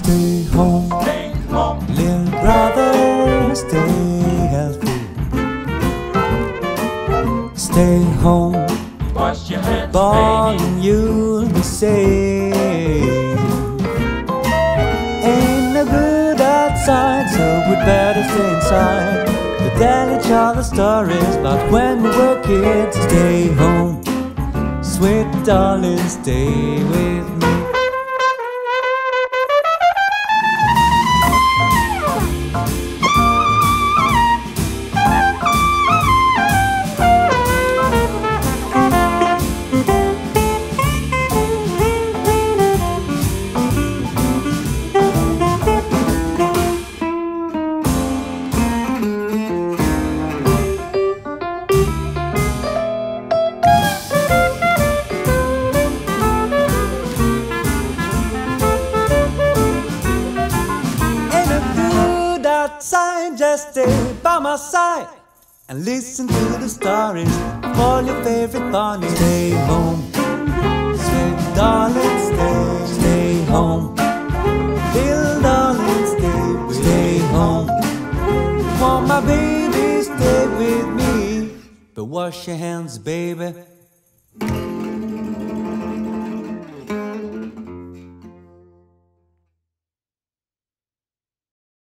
Stay home, little brother, stay healthy. Stay home, Wash your hands, ball baby. and you'll be safe. Ain't no good outside, so we'd better stay inside. To tell each other stories about when we were kids. Stay home, sweet darling, stay with me. Outside, just stay by my side and listen to the stories of all your favorite bunnies. Stay home, sweet darling, stay home. Little darling, stay home. Want my baby, stay with me. But wash your hands, baby.